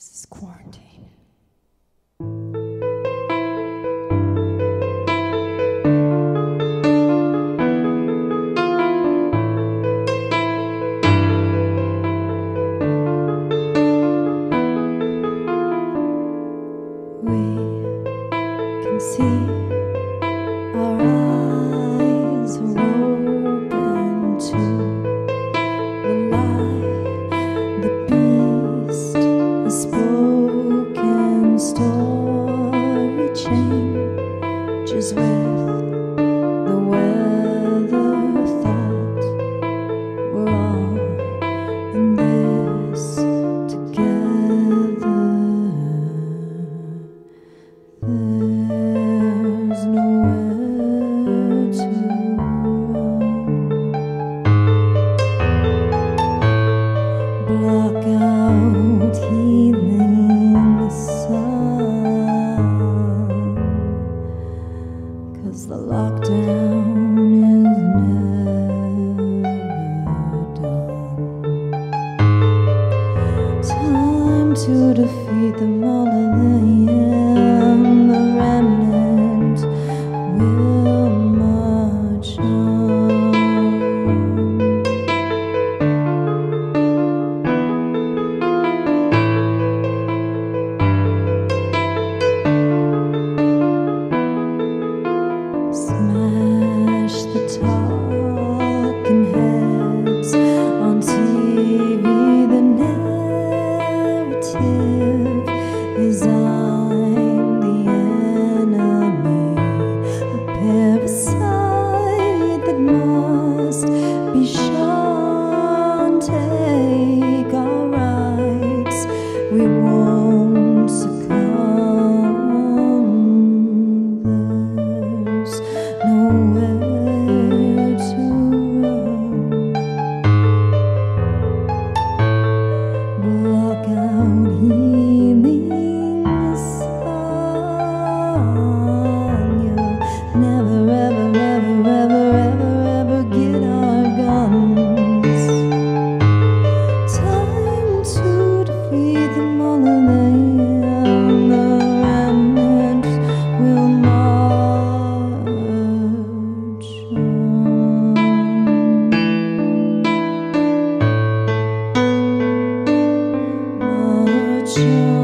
This is quarantine. We can see our eyes are open to the lie. The beast has spoken. Story changes with the weather. Thought we're all in this together. There's nowhere to run. Block out healing sun, 'cause the lockdown is never done. Time to defeat them all. The remnant will march on. Smash the talking heads on TV. The narrative is I'm the enemy, a parasite that must be shun. Take our rights, we won't succumb. There's nowhere to run. Block out healing sun. You'll never, ever, ever, ever, ever, ever get our guns. Time to defeat them all. The remnant will march on. March on.